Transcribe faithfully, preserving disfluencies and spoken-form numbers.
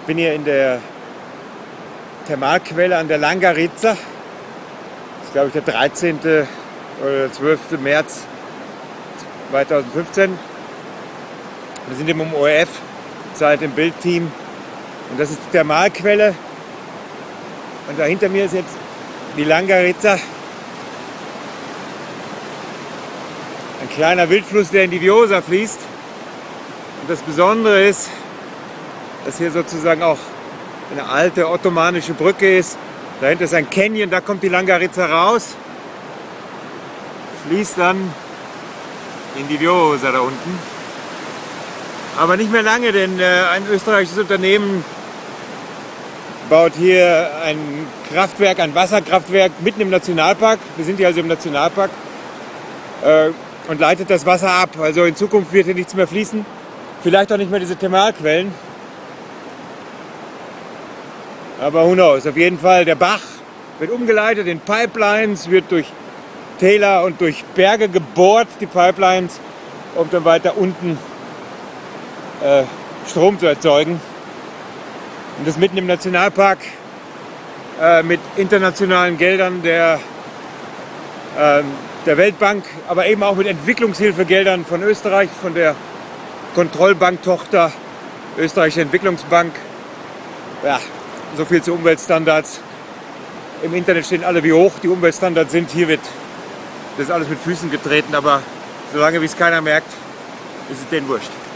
bin hier in der Thermalquelle an der Langaritza. Das ist, glaube ich, der dreizehnte oder zwölfte März zweitausendfünfzehn. Wir sind im O R F-Zeit im Bildteam. Und das ist die Thermalquelle. Und da hinter mir ist jetzt die Langaritza. Ein kleiner Wildfluss, der in die Vjosa fließt. Und das Besondere ist, dass hier sozusagen auch eine alte ottomanische Brücke ist. Dahinter ist ein Canyon, da kommt die Langaritza raus. Fließt dann in die Vjosa da unten. Aber nicht mehr lange, denn äh, ein österreichisches Unternehmen baut hier ein Kraftwerk, ein Wasserkraftwerk mitten im Nationalpark. Wir sind hier also im Nationalpark. Äh, und leitet das Wasser ab. Also in Zukunft wird hier nichts mehr fließen. Vielleicht auch nicht mehr diese Thermalquellen. Aber who knows? Auf jeden Fall, der Bach wird umgeleitet in Pipelines, wird durch Täler und durch Berge gebohrt, die Pipelines, um dann weiter unten äh, Strom zu erzeugen. Und das mitten im Nationalpark äh, mit internationalen Geldern der, äh, der Weltbank, aber eben auch mit Entwicklungshilfegeldern von Österreich, von der Kontrollbanktochter Österreichische Entwicklungsbank. Ja, so viel zu Umweltstandards. Im Internet stehen alle, wie hoch die Umweltstandards sind. Hier wird das alles mit Füßen getreten, aber solange wie es keiner merkt, ist es denen wurscht.